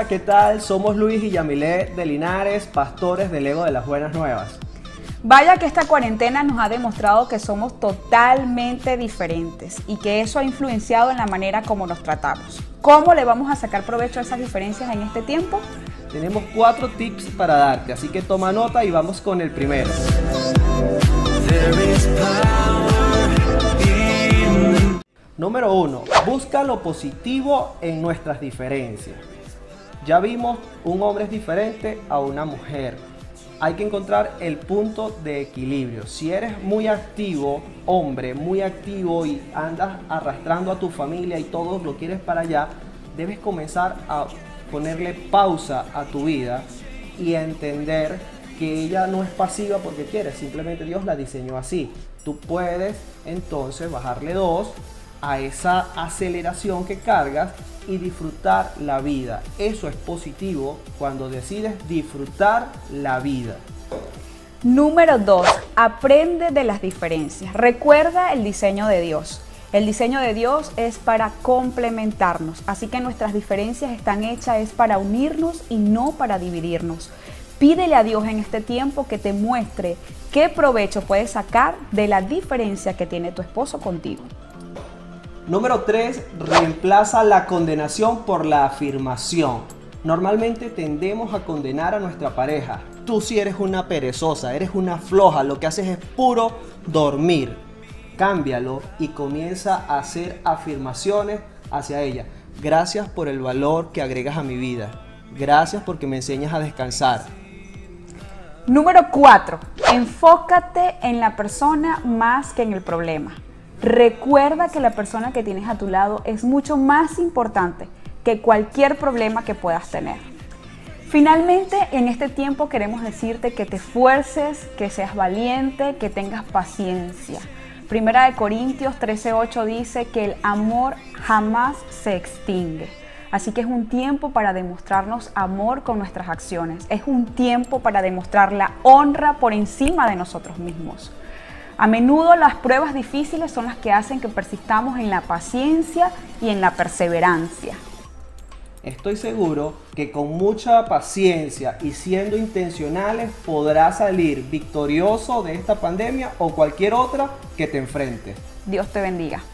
Hola, ¿qué tal? Somos Luis y Yamilé de Linares, pastores del Ego de las Buenas Nuevas. Vaya que esta cuarentena nos ha demostrado que somos totalmente diferentes y que eso ha influenciado en la manera como nos tratamos. ¿Cómo le vamos a sacar provecho a esas diferencias en este tiempo? Tenemos 4 tips para darte, así que toma nota y vamos con el primero. Número 1. Busca lo positivo en nuestras diferencias. Ya vimos, un hombre es diferente a una mujer. Hay que encontrar el punto de equilibrio. Si eres muy activo, hombre, muy activo y andas arrastrando a tu familia y todo lo quieres para allá, debes comenzar a ponerle pausa a tu vida y a entender que ella no es pasiva porque quiere, simplemente Dios la diseñó así. Tú puedes entonces bajarle 2 a esa aceleración que cargas y disfrutar la vida. Eso es positivo cuando decides disfrutar la vida. Número 2. Aprende de las diferencias. Recuerda el diseño de Dios. El diseño de Dios es para complementarnos, así que nuestras diferencias están hechas es para unirnos y no para dividirnos. Pídele a Dios en este tiempo que te muestre qué provecho puedes sacar de la diferencia que tiene tu esposo contigo. Número 3. Reemplaza la condenación por la afirmación. Normalmente tendemos a condenar a nuestra pareja. Tú sí eres una perezosa, eres una floja, lo que haces es puro dormir. Cámbialo y comienza a hacer afirmaciones hacia ella. Gracias por el valor que agregas a mi vida. Gracias porque me enseñas a descansar. Número 4. Enfócate en la persona más que en el problema. Recuerda que la persona que tienes a tu lado es mucho más importante que cualquier problema que puedas tener. Finalmente, en este tiempo queremos decirte que te esfuerces, que seas valiente, que tengas paciencia. Primera de Corintios 13:8 dice que el amor jamás se extingue. Así que es un tiempo para demostrarnos amor con nuestras acciones. Es un tiempo para demostrar la honra por encima de nosotros mismos. A menudo las pruebas difíciles son las que hacen que persistamos en la paciencia y en la perseverancia. Estoy seguro que con mucha paciencia y siendo intencionales podrás salir victorioso de esta pandemia o cualquier otra que te enfrentes. Dios te bendiga.